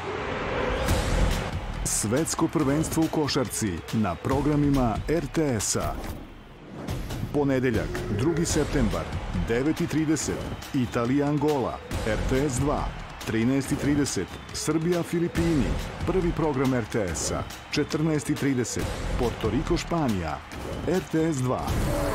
Svetsko prvenstvo u košarci na programima RTS-a. Ponedeljak, 2. septembar, 9:30, Italija-Angola, RTS 2, 13:30, Srbija-Filipini, prvi program RTS-a, 14:30, Porto Riko-Španija, RTS 2.